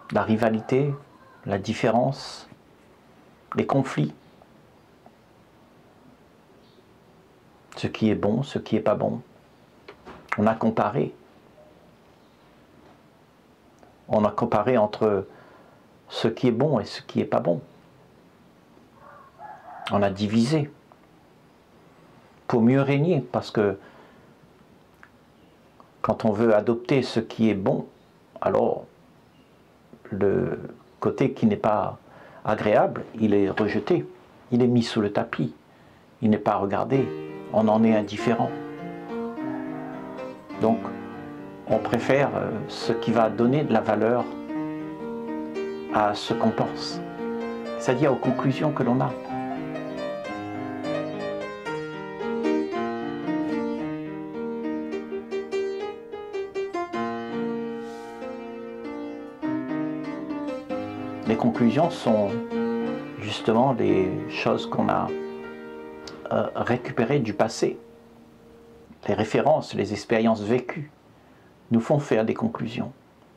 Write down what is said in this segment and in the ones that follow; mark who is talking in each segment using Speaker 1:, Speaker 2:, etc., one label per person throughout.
Speaker 1: la rivalité, la différence, les conflits, ce qui est bon, ce qui n'est pas bon. On a comparé. On a comparé entre ce qui est bon et ce qui n'est pas bon. On a divisé pour mieux régner, parce que quand on veut adopter ce qui est bon, alors le côté qui n'est pas agréable, il est rejeté, il est mis sous le tapis, il n'est pas regardé, on en est indifférent. Donc, on préfère ce qui va donner de la valeur à ce qu'on pense, c'est-à-dire aux conclusions que l'on a. Les conclusions sont justement les choses qu'on a récupérées du passé. Les références, les expériences vécues nous font faire des conclusions.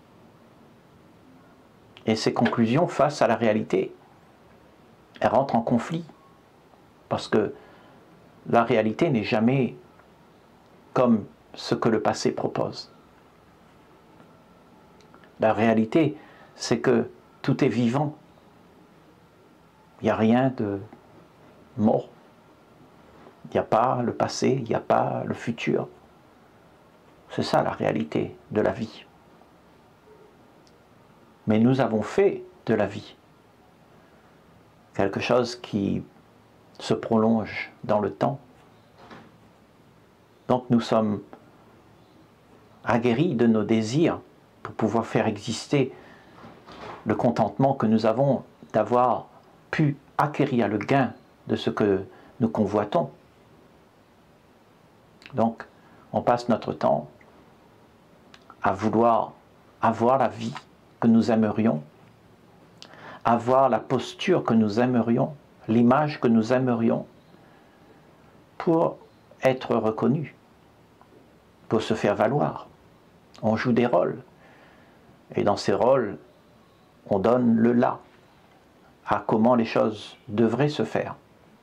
Speaker 1: Et ces conclusions, face à la réalité, elles rentrent en conflit. Parce que la réalité n'est jamais comme ce que le passé propose. La réalité, c'est que tout est vivant. Il n'y a rien de mort. Il n'y a pas le passé, il n'y a pas le futur. C'est ça la réalité de la vie. Mais nous avons fait de la vie quelque chose qui se prolonge dans le temps. Donc nous sommes aguerris de nos désirs pour pouvoir faire exister le contentement que nous avons d'avoir pu acquérir le gain de ce que nous convoitons. Donc, on passe notre temps à vouloir avoir la vie que nous aimerions, avoir la posture que nous aimerions, l'image que nous aimerions, pour être reconnus, pour se faire valoir. On joue des rôles, et dans ces rôles, on donne le là à comment les choses devraient se faire.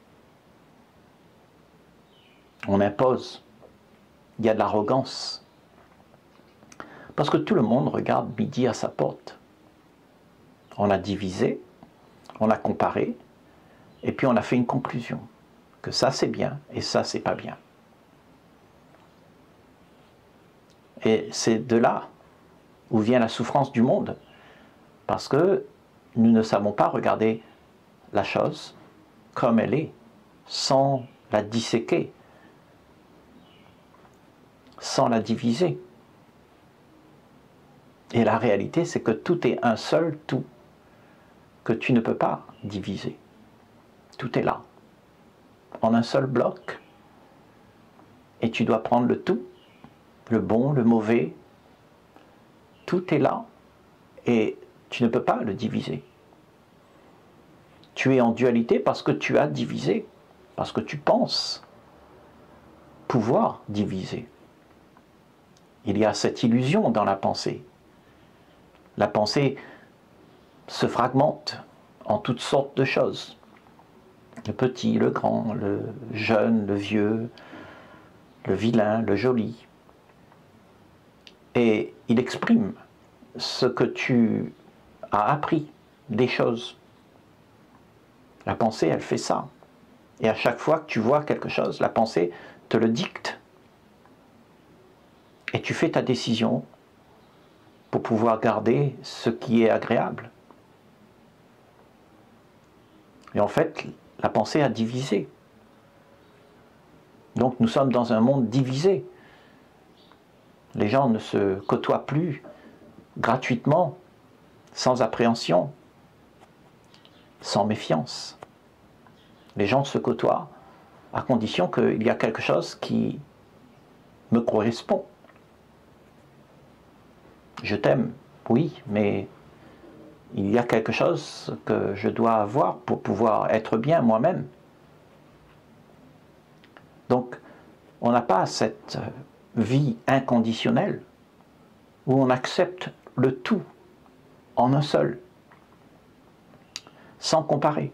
Speaker 1: On impose. Il y a de l'arrogance. Parce que tout le monde regarde midi à sa porte. On a divisé, on a comparé, et puis on a fait une conclusion. Que ça c'est bien, et ça c'est pas bien. Et c'est de là où vient la souffrance du monde. Parce que nous ne savons pas regarder la chose comme elle est, sans la disséquer, sans la diviser. Et la réalité, c'est que tout est un seul tout, que tu ne peux pas diviser. Tout est là, en un seul bloc. Et tu dois prendre le tout, le bon, le mauvais. Tout est là, et tu ne peux pas le diviser. Tu es en dualité parce que tu as divisé, parce que tu penses pouvoir diviser. Il y a cette illusion dans la pensée. La pensée se fragmente en toutes sortes de choses. Le petit, le grand, le jeune, le vieux, le vilain, le joli. Et il exprime ce que tu as appris, des choses. La pensée, elle fait ça. Et à chaque fois que tu vois quelque chose, la pensée te le dicte. Et tu fais ta décision pour pouvoir garder ce qui est agréable. Et en fait, la pensée a divisé. Donc nous sommes dans un monde divisé. Les gens ne se côtoient plus gratuitement, sans appréhension, sans méfiance. Les gens se côtoient à condition qu'il y a quelque chose qui me correspond. Je t'aime, oui, mais il y a quelque chose que je dois avoir pour pouvoir être bien moi-même. Donc, on n'a pas cette vie inconditionnelle où on accepte le tout en un seul, sans comparer.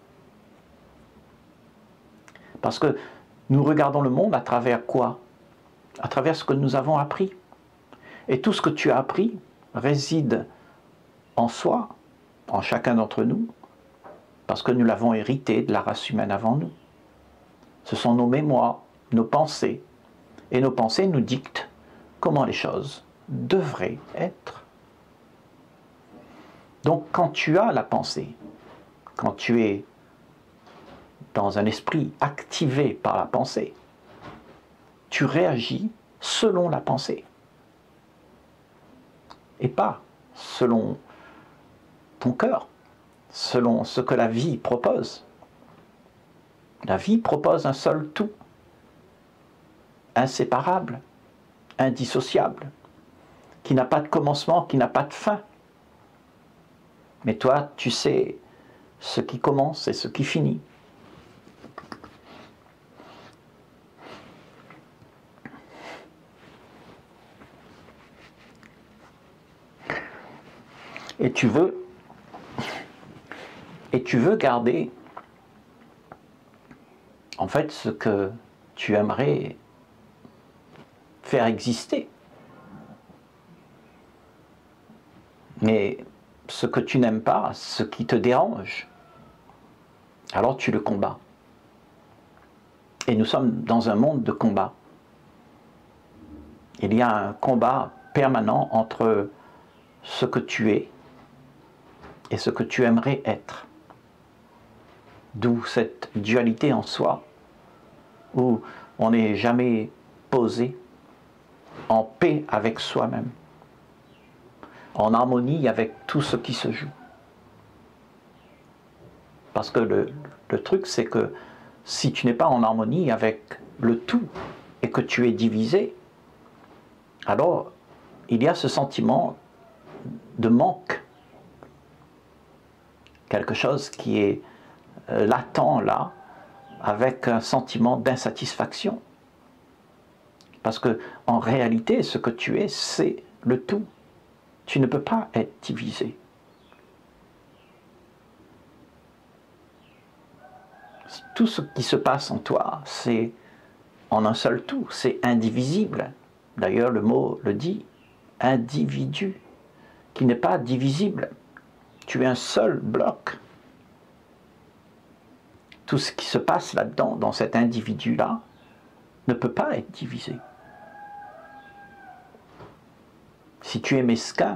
Speaker 1: Parce que nous regardons le monde à travers quoi? À travers ce que nous avons appris. Et tout ce que tu as appris réside en soi, en chacun d'entre nous, parce que nous l'avons hérité de la race humaine avant nous. Ce sont nos mémoires, nos pensées, et nos pensées nous dictent comment les choses devraient être. Donc quand tu as la pensée, quand tu es dans un esprit activé par la pensée, tu réagis selon la pensée et pas selon ton cœur, selon ce que la vie propose. La vie propose un seul tout, inséparable, indissociable, qui n'a pas de commencement, qui n'a pas de fin. Mais toi, tu sais ce qui commence et ce qui finit. Et tu veux garder en fait ce que tu aimerais faire exister. Mais ce que tu n'aimes pas, ce qui te dérange, alors tu le combats. Et nous sommes dans un monde de combat. Il y a un combat permanent entre ce que tu es et ce que tu aimerais être. D'où cette dualité en soi, où on n'est jamais posé en paix avec soi-même, en harmonie avec tout ce qui se joue. Parce que le truc, c'est que si tu n'es pas en harmonie avec le tout et que tu es divisé, alors il y a ce sentiment de manque. Quelque chose qui est latent là, avec un sentiment d'insatisfaction. Parce que en réalité, ce que tu es, c'est le tout. Tu ne peux pas être divisé. Tout ce qui se passe en toi, c'est en un seul tout, c'est indivisible. D'ailleurs, le mot le dit, individu, qui n'est pas divisible. Tu es un seul bloc. Tout ce qui se passe là-dedans, dans cet individu-là, ne peut pas être divisé. Si tu es mesquin,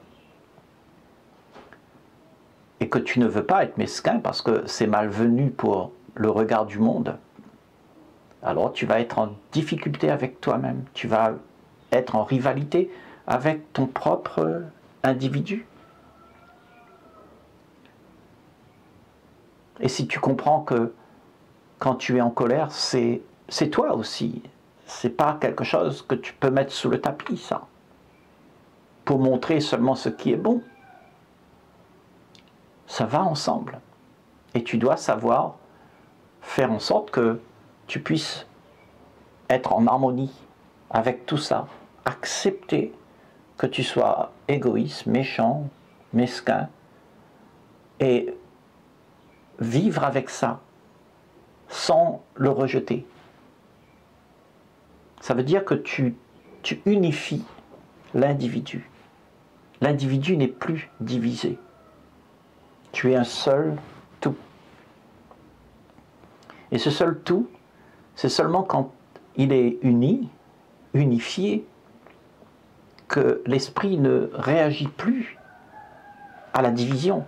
Speaker 1: et que tu ne veux pas être mesquin parce que c'est malvenu pour le regard du monde, alors tu vas être en difficulté avec toi-même, tu vas être en rivalité avec ton propre individu. Et si tu comprends que quand tu es en colère, c'est toi aussi, c'est pas quelque chose que tu peux mettre sous le tapis, ça, pour montrer seulement ce qui est bon. Ça va ensemble. Et tu dois savoir faire en sorte que tu puisses être en harmonie avec tout ça, accepter que tu sois égoïste, méchant, mesquin, et vivre avec ça sans le rejeter. Ça veut dire que tu unifies l'individu. L'individu n'est plus divisé. Tu es un seul tout. Et ce seul tout, c'est seulement quand il est uni, unifié, que l'esprit ne réagit plus à la division.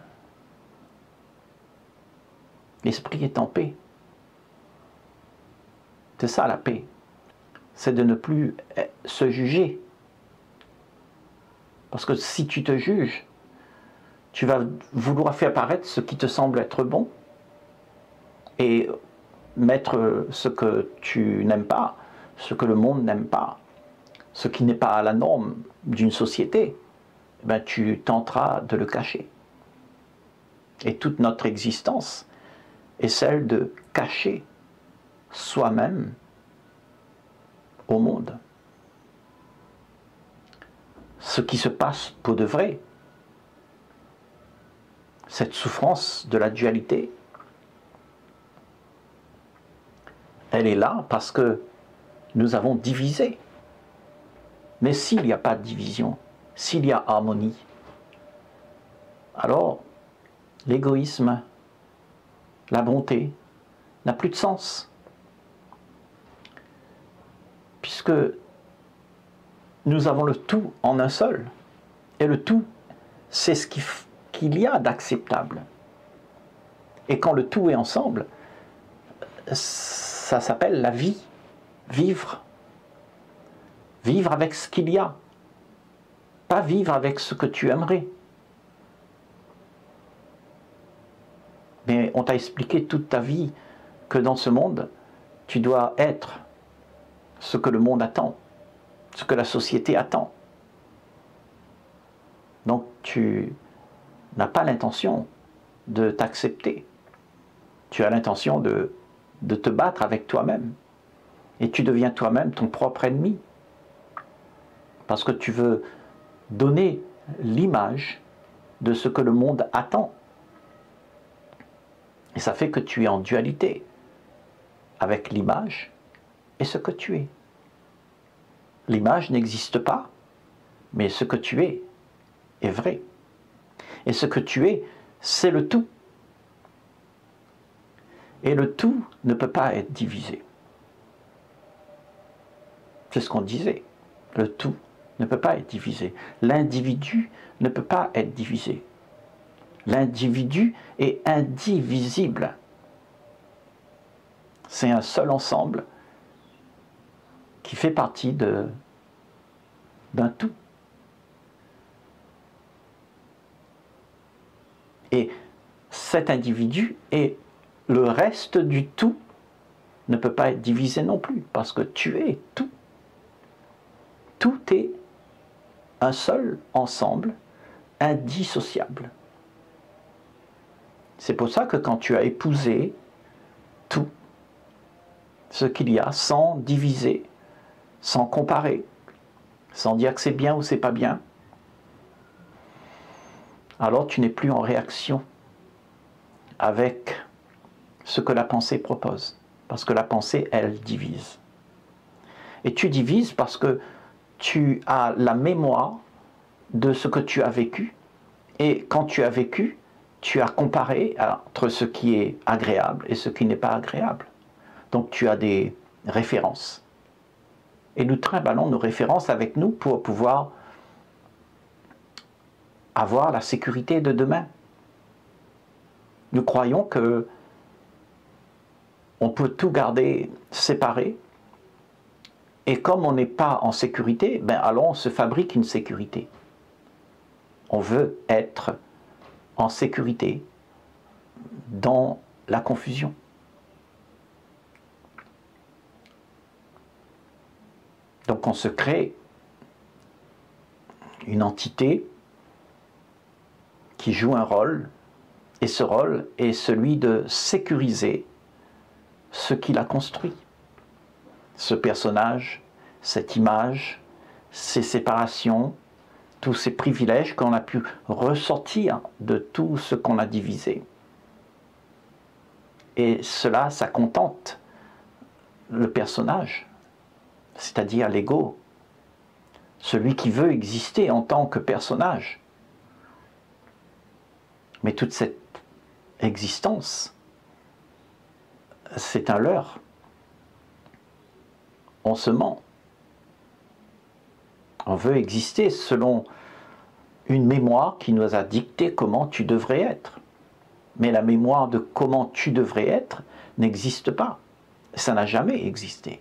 Speaker 1: L'esprit est en paix. C'est ça la paix. C'est de ne plus se juger. Parce que si tu te juges, tu vas vouloir faire paraître ce qui te semble être bon et mettre ce que tu n'aimes pas, ce que le monde n'aime pas, ce qui n'est pas à la norme d'une société, ben tu tenteras de le cacher. Et toute notre existence est celle de cacher soi-même au monde. Ce qui se passe pour de vrai, cette souffrance de la dualité, elle est là parce que nous avons divisé. Mais s'il n'y a pas de division, s'il y a harmonie, alors l'égoïsme, la bonté n'a plus de sens. Puisque nous avons le tout en un seul. Et le tout, c'est ce qu'il y a d'acceptable. Et quand le tout est ensemble, ça s'appelle la vie. Vivre. Vivre avec ce qu'il y a. Pas vivre avec ce que tu aimerais. Mais on t'a expliqué toute ta vie que dans ce monde, tu dois être ce que le monde attend, ce que la société attend. Donc tu n'as pas l'intention de t'accepter. Tu as l'intention de te battre avec toi-même. Et tu deviens toi-même ton propre ennemi. Parce que tu veux donner l'image de ce que le monde attend. Et ça fait que tu es en dualité avec l'image et ce que tu es. L'image n'existe pas, mais ce que tu es vrai. Et ce que tu es, c'est le tout. Et le tout ne peut pas être divisé. C'est ce qu'on disait. Le tout ne peut pas être divisé. L'individu ne peut pas être divisé. L'individu est indivisible. C'est un seul ensemble qui fait partie d'un tout. Et cet individu et le reste du tout ne peut pas être divisé non plus, parce que tu es tout. Tout est un seul ensemble indissociable. C'est pour ça que quand tu as épousé tout ce qu'il y a, sans diviser, sans comparer, sans dire que c'est bien ou c'est pas bien, alors tu n'es plus en réaction avec ce que la pensée propose. Parce que la pensée, elle divise. Et tu divises parce que tu as la mémoire de ce que tu as vécu. Et quand tu as vécu, tu as comparé entre ce qui est agréable et ce qui n'est pas agréable. Donc tu as des références. Et nous trimballons nos références avec nous pour pouvoir avoir la sécurité de demain. Nous croyons que on peut tout garder séparé, et comme on n'est pas en sécurité, ben alors on se fabrique une sécurité. On veut être en sécurité dans la confusion. Donc on se crée une entité qui joue un rôle, et ce rôle est celui de sécuriser ce qu'il a construit. Ce personnage, cette image, ces séparations, tous ces privilèges qu'on a pu ressortir de tout ce qu'on a divisé. Et cela, ça contente le personnage, c'est-à-dire l'ego, celui qui veut exister en tant que personnage. Mais toute cette existence, c'est un leurre. On se ment. On veut exister selon une mémoire qui nous a dicté comment tu devrais être. Mais la mémoire de comment tu devrais être n'existe pas. Ça n'a jamais existé.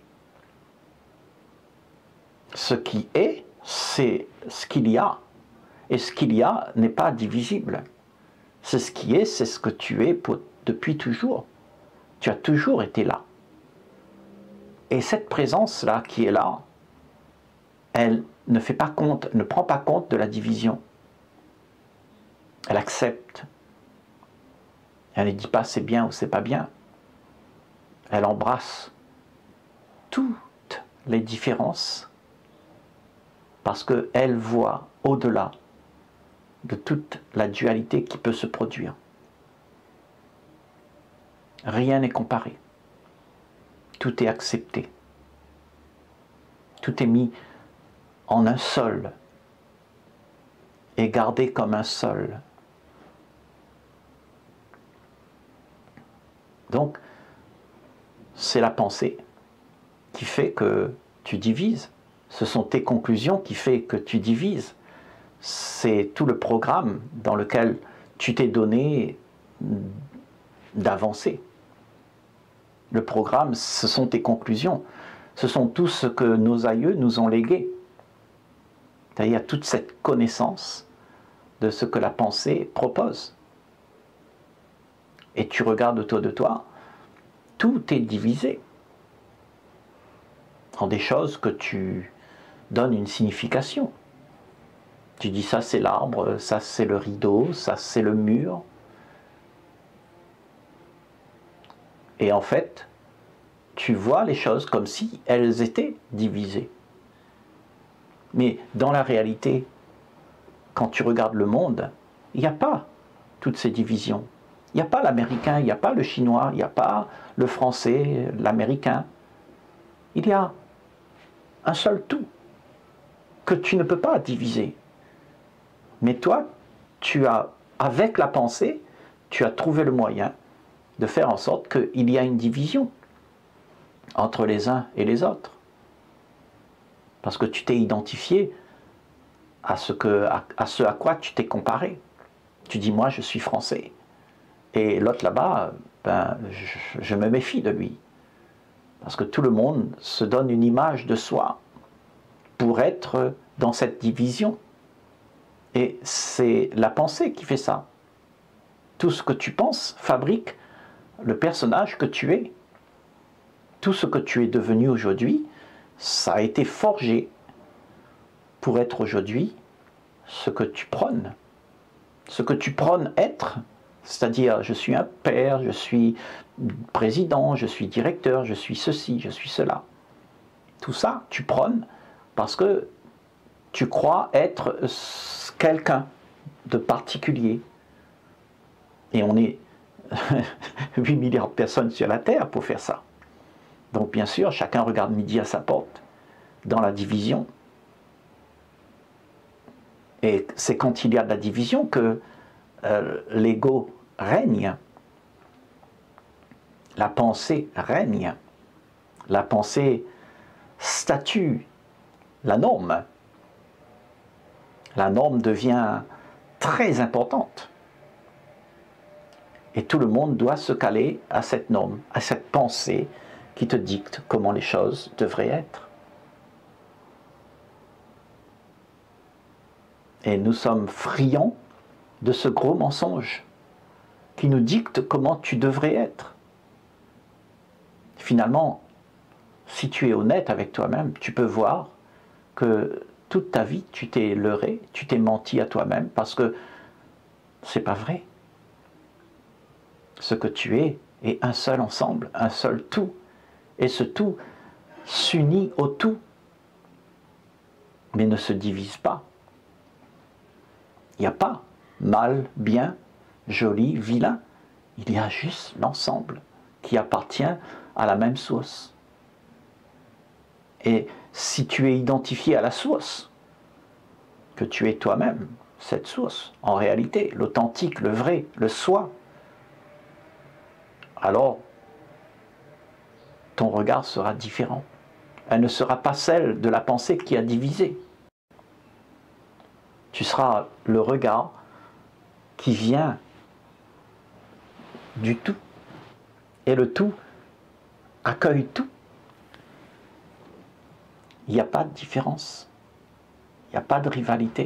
Speaker 1: Ce qui est, c'est ce qu'il y a. Et ce qu'il y a n'est pas divisible. C'est ce qui est, c'est ce que tu es depuis toujours. Tu as toujours été là. Et cette présence-là qui est là, elle ne fait pas compte, ne prend pas compte de la division. Elle accepte. Elle ne dit pas c'est bien ou c'est pas bien. Elle embrasse toutes les différences parce qu'elle voit au-delà de toute la dualité qui peut se produire. Rien n'est comparé. Tout est accepté. Tout est mis en un seul et gardé comme un seul. Donc, c'est la pensée qui fait que tu divises. Ce sont tes conclusions qui font que tu divises. C'est tout le programme dans lequel tu t'es donné d'avancer. Le programme, ce sont tes conclusions. Ce sont tout ce que nos aïeux nous ont légué. C'est-à-dire toute cette connaissance de ce que la pensée propose. Et tu regardes autour de toi, tout est divisé en des choses que tu donnes une signification. Tu dis ça c'est l'arbre, ça c'est le rideau, ça c'est le mur. Et en fait, tu vois les choses comme si elles étaient divisées. Mais dans la réalité, quand tu regardes le monde, il n'y a pas toutes ces divisions. Il n'y a pas l'américain, il n'y a pas le chinois, il n'y a pas le français, l'américain. Il y a un seul tout que tu ne peux pas diviser. Mais toi, avec la pensée, tu as trouvé le moyen de faire en sorte qu'il y a une division entre les uns et les autres. Parce que tu t'es identifié à ce à quoi tu t'es comparé. Tu dis, moi, je suis français. Et l'autre là-bas, ben, je me méfie de lui. Parce que tout le monde se donne une image de soi pour être dans cette division. Et c'est la pensée qui fait ça. Tout ce que tu penses fabrique le personnage que tu es. Tout ce que tu es devenu aujourd'hui, ça a été forgé pour être aujourd'hui ce que tu prônes. Ce que tu prônes être, c'est-à-dire je suis un père, je suis président, je suis directeur, je suis ceci, je suis cela. Tout ça, tu prônes parce que tu crois être quelqu'un de particulier. Et on est 8 milliards de personnes sur la Terre pour faire ça. Donc bien sûr, chacun regarde midi à sa porte, dans la division. Et c'est quand il y a de la division que l'ego règne. La pensée règne. La pensée statue la norme. La norme devient très importante. Et tout le monde doit se caler à cette norme, à cette pensée qui te dicte comment les choses devraient être. Et nous sommes friands de ce gros mensonge qui nous dicte comment tu devrais être. Finalement, si tu es honnête avec toi-même, tu peux voir que toute ta vie, tu t'es leurré, tu t'es menti à toi-même parce que c'est pas vrai. Ce que tu es est un seul ensemble, un seul tout. Et ce tout s'unit au tout, mais ne se divise pas. Il n'y a pas mal, bien, joli, vilain. Il y a juste l'ensemble qui appartient à la même source. Et si tu es identifié à la source, que tu es toi-même, cette source, en réalité, l'authentique, le vrai, le soi, alors ton regard sera différent. Elle ne sera pas celle de la pensée qui a divisé. Tu seras le regard qui vient du tout. Et le tout accueille tout. Il n'y a pas de différence. Il n'y a pas de rivalité.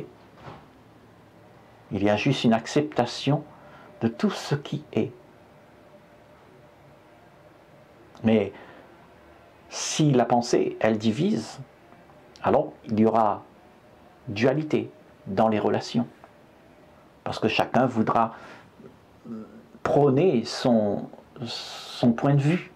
Speaker 1: Il y a juste une acceptation de tout ce qui est. Mais si la pensée, elle divise, alors il y aura dualité dans les relations. Parce que chacun voudra prôner son point de vue.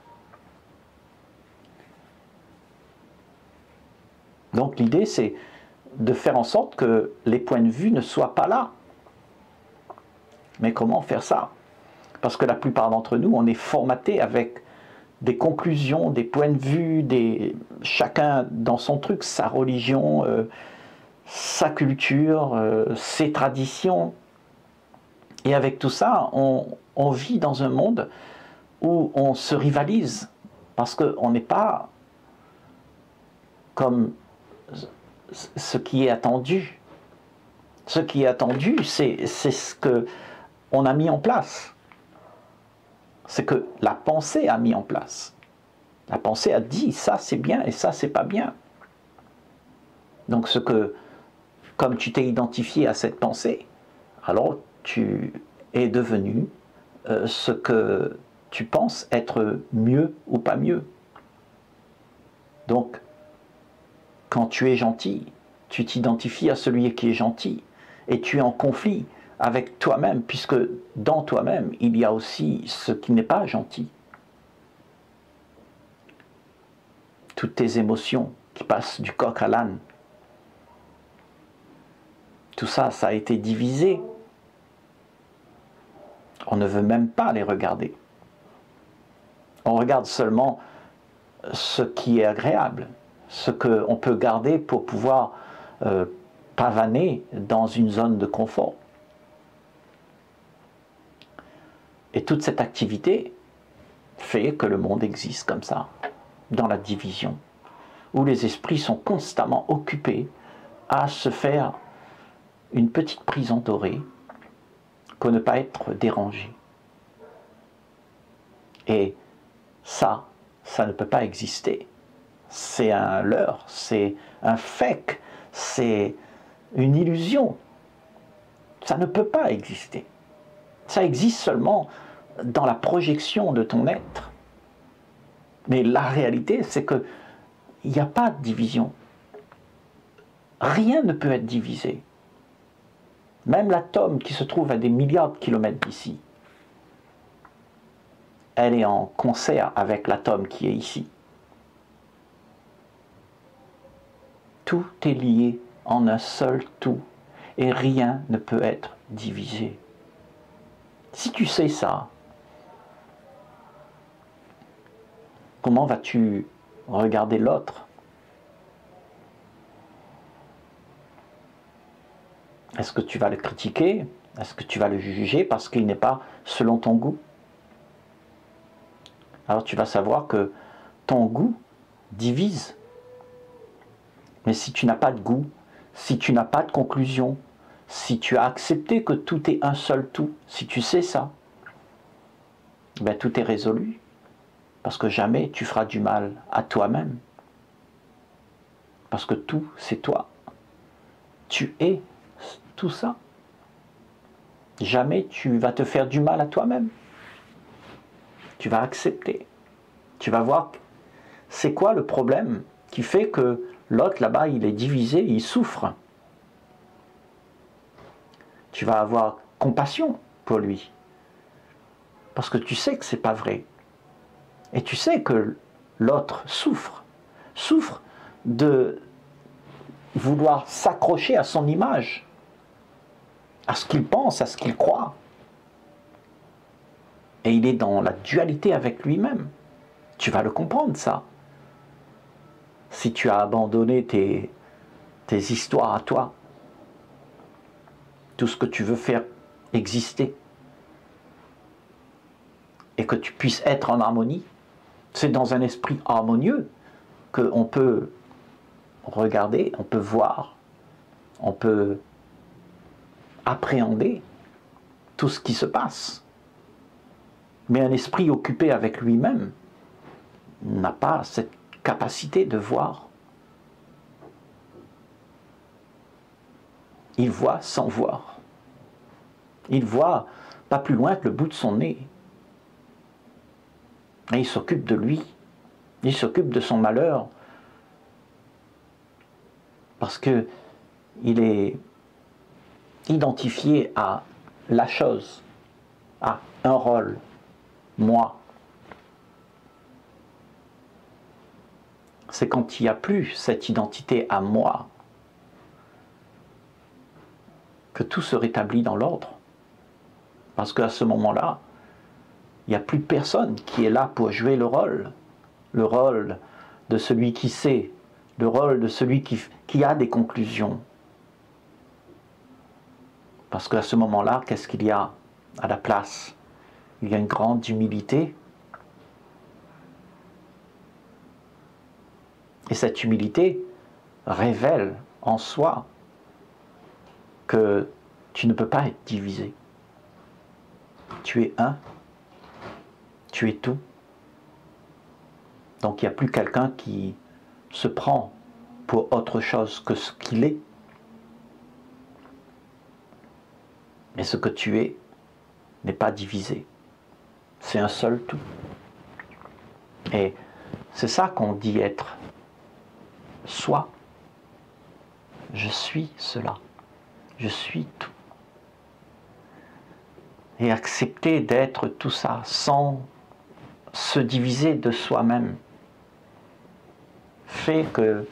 Speaker 1: Donc l'idée, c'est de faire en sorte que les points de vue ne soient pas là. Mais comment faire ça? Parce que la plupart d'entre nous, on est formaté avec des conclusions, des points de vue, chacun dans son truc, sa religion, sa culture, ses traditions. Et avec tout ça, on vit dans un monde où on se rivalise, parce qu'on n'est pas comme ce qui est attendu. Ce qui est attendu, c'est ce qu'on a mis en place. C'est que la pensée a mis en place. La pensée a dit, ça c'est bien et ça c'est pas bien. Donc comme tu t'es identifié à cette pensée, alors tu es devenu ce que tu penses être mieux ou pas mieux. Donc, quand tu es gentil, tu t'identifies à celui qui est gentil et tu es en conflit avec toi-même, puisque dans toi-même, il y a aussi ce qui n'est pas gentil. Toutes tes émotions qui passent du coq à l'âne, tout ça, ça a été divisé. On ne veut même pas les regarder. On regarde seulement ce qui est agréable, ce qu'on peut garder pour pouvoir pavaner dans une zone de confort. Et toute cette activité fait que le monde existe comme ça, dans la division, où les esprits sont constamment occupés à se faire une petite prison dorée pour ne pas être dérangé. Et ça ne peut pas exister. C'est un leurre, c'est un fake, c'est une illusion. Ça ne peut pas exister. Ça existe seulement dans la projection de ton être. Mais la réalité, c'est qu'il n'y a pas de division. Rien ne peut être divisé. Même l'atome qui se trouve à des milliards de kilomètres d'ici, elle est en concert avec l'atome qui est ici. Tout est lié en un seul tout et rien ne peut être divisé. Si tu sais ça, comment vas-tu regarder l'autre? Est-ce que tu vas le critiquer? Est-ce que tu vas le juger parce qu'il n'est pas selon ton goût? Alors tu vas savoir que ton goût divise. Mais si tu n'as pas de goût, si tu n'as pas de conclusion, si tu as accepté que tout est un seul tout, si tu sais ça, ben tout est résolu. Parce que jamais tu feras du mal à toi-même. Parce que tout, c'est toi. Tu es tout ça. Jamais tu vas te faire du mal à toi-même. Tu vas accepter. Tu vas voir c'est quoi le problème qui fait que l'autre là-bas, il est divisé, il souffre. Tu vas avoir compassion pour lui. Parce que tu sais que ce n'est pas vrai. Et tu sais que l'autre souffre de vouloir s'accrocher à son image, à ce qu'il pense, à ce qu'il croit. Et il est dans la dualité avec lui-même. Tu vas le comprendre, ça. Si tu as abandonné tes histoires à toi, tout ce que tu veux faire exister, et que tu puisses être en harmonie, c'est dans un esprit harmonieux qu'on peut regarder, on peut voir, on peut appréhender tout ce qui se passe. Mais un esprit occupé avec lui-même n'a pas cette capacité de voir. Il voit sans voir. Il voit pas plus loin que le bout de son nez. Et il s'occupe de lui. Il s'occupe de son malheur. Parce que il est identifié à la chose, à un rôle, moi. C'est quand il n'y a plus cette identité à moi que tout se rétablit dans l'ordre. Parce qu'à ce moment-là, Il n'y a plus personne qui est là pour jouer le rôle de celui qui sait, le rôle de celui qui a des conclusions. Parce qu'à ce moment-là, qu'est-ce qu'il y a à la place? Il y a une grande humilité. Et cette humilité révèle en soi que tu ne peux pas être divisé. Tu es un, tu es tout. Donc il n'y a plus quelqu'un qui se prend pour autre chose que ce qu'il est. Mais ce que tu es n'est pas divisé. C'est un seul tout. Et c'est ça qu'on dit être. Soi. Je suis cela. Je suis tout. Et accepter d'être tout ça sans se diviser de soi-même fait que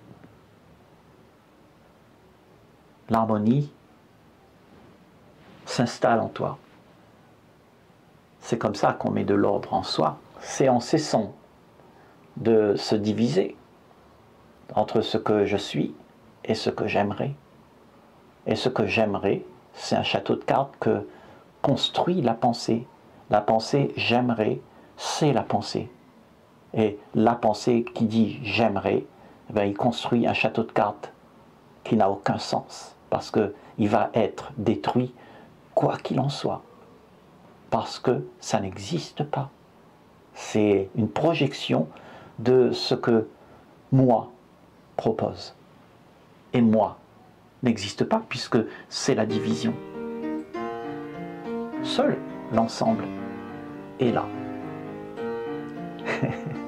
Speaker 1: l'harmonie s'installe en toi. C'est comme ça qu'on met de l'ordre en soi. C'est en cessant de se diviser entre ce que je suis et ce que j'aimerais. Et ce que j'aimerais, c'est un château de cartes que construit la pensée. La pensée j'aimerais, c'est la pensée. Et la pensée qui dit j'aimerais, il construit un château de cartes qui n'a aucun sens. Parce qu'il va être détruit quoi qu'il en soit. Parce que ça n'existe pas. C'est une projection de ce que moi propose. Et moi n'existe pas puisque c'est la division. Seul l'ensemble est là.